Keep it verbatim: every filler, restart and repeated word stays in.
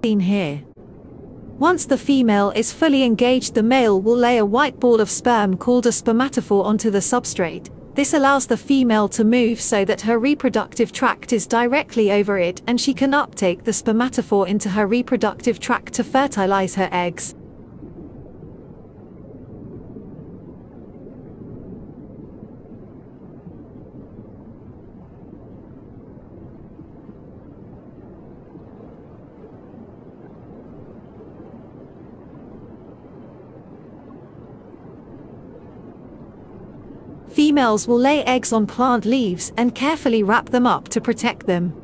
seen here. Once the female is fully engaged, the male will lay a white ball of sperm called a spermatophore onto the substrate. This allows the female to move so that her reproductive tract is directly over it, and she can uptake the spermatophore into her reproductive tract to fertilize her eggs. Females will lay eggs on plant leaves and carefully wrap them up to protect them.